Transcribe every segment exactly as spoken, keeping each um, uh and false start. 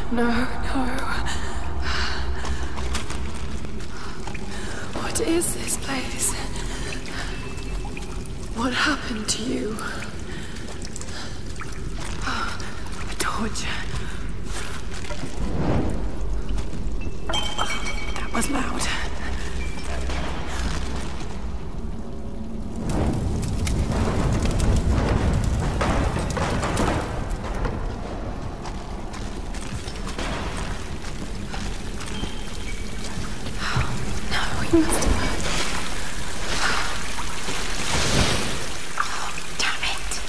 No, no. What is this place? What happened to you? Oh, a torch. Oh, that was loud. He must have heard. Oh, damn it.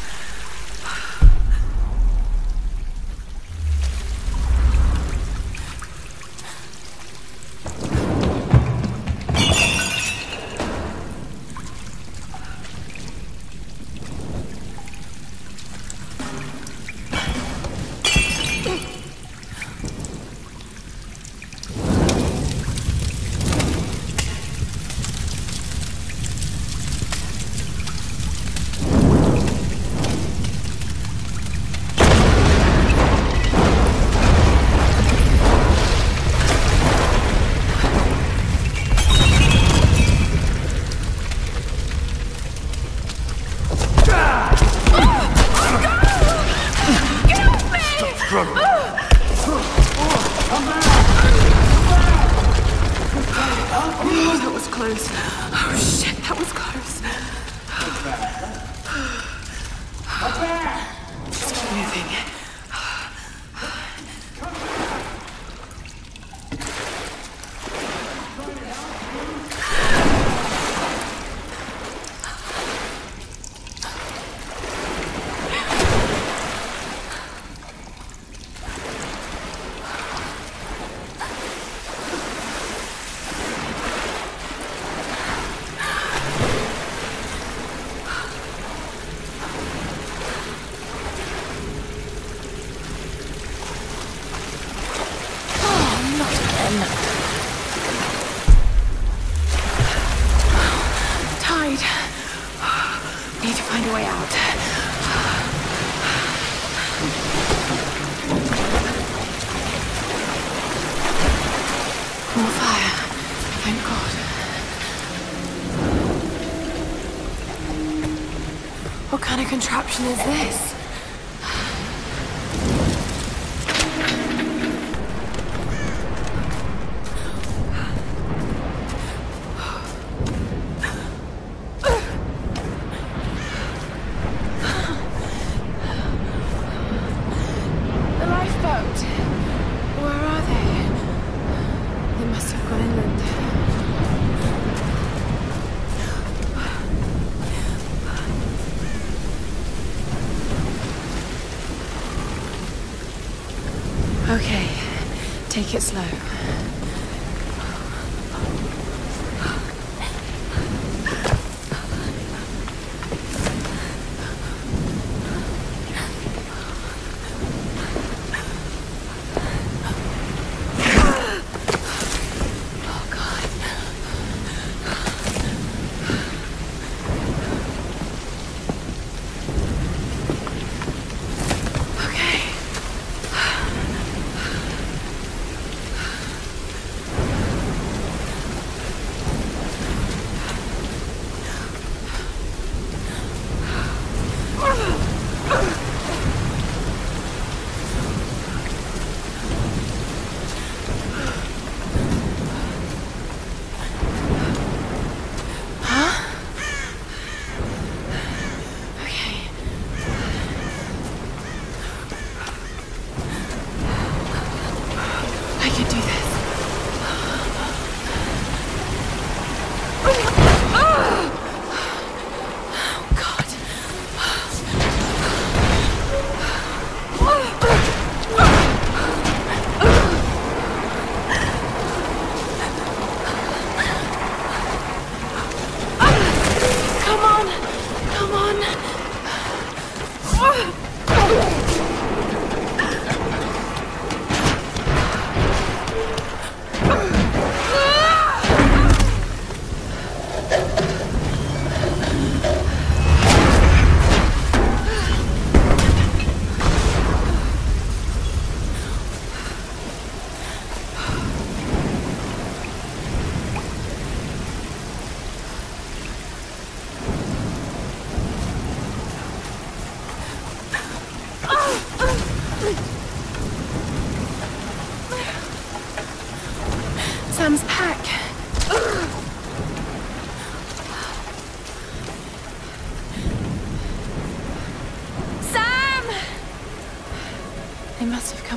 That was close. Oh shit, that was close. Just keep moving. Tide. Need to find a way out. More fire. Thank God. What kind of contraption is this? Okay, take it slow.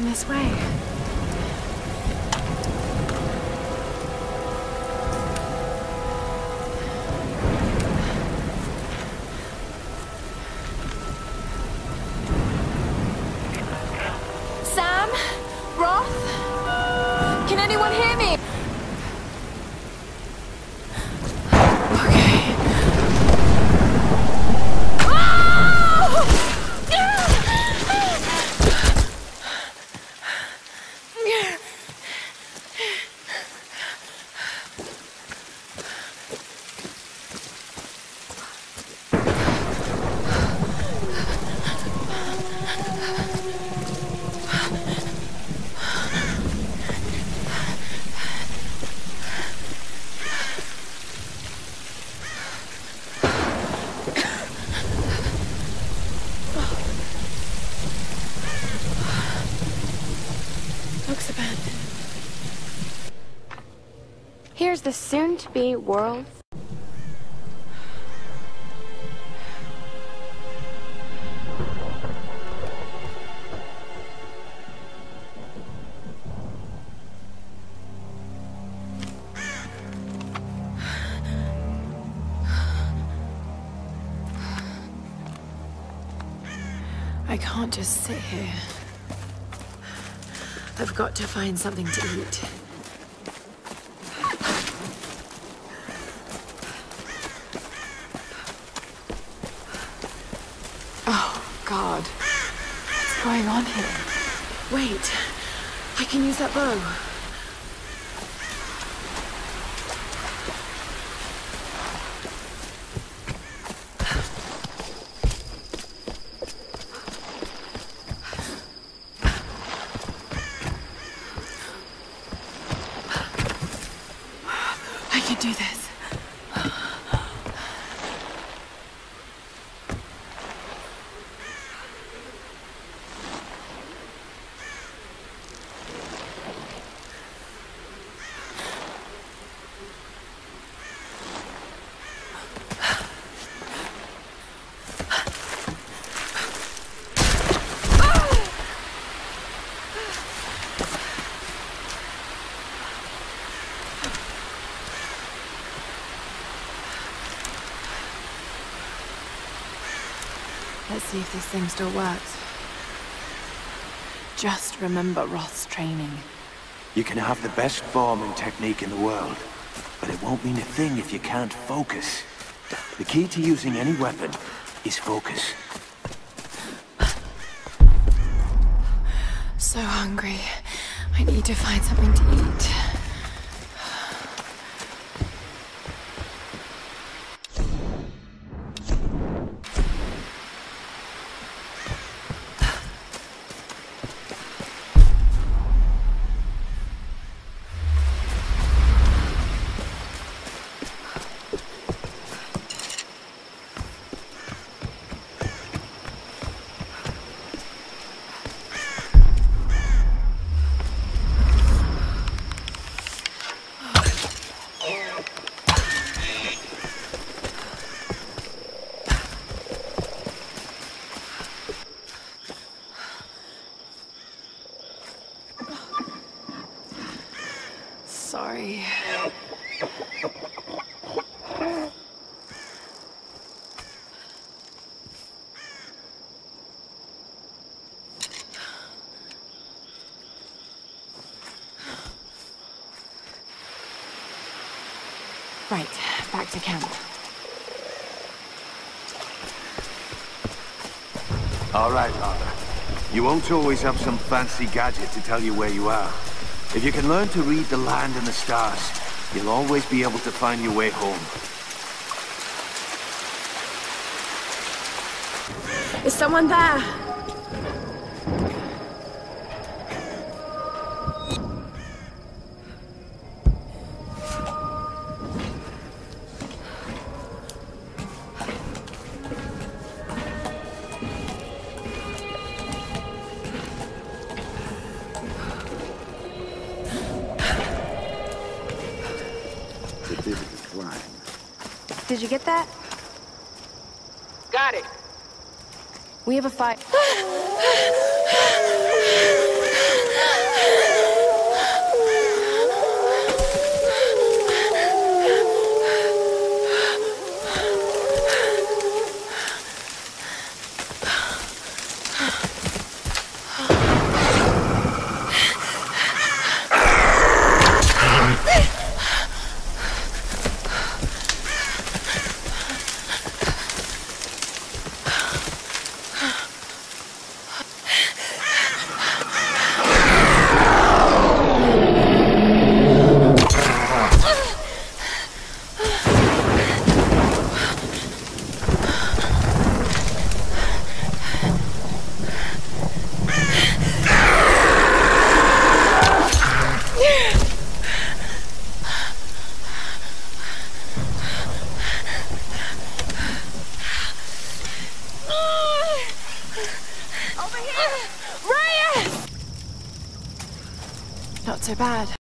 down this way. Sam? Roth? Can anyone hear me? Okay. Looks abandoned. Here's the soon-to-be world's... I can't just sit here. I've got to find something to eat. Oh, God. What's going on here? Wait. I can use that bow. I can do this. Let's see if this thing still works. Just remember Roth's training. You can have the best form and technique in the world, but it won't mean a thing if you can't focus. The key to using any weapon is focus. So hungry. I need to find something to eat. Sorry. Right, back to camp. All right, Arthur. You won't always have some fancy gadget to tell you where you are. If you can learn to read the land and the stars, you'll always be able to find your way home. Is someone there? Did you get that? Got it. We have a fight. so bad.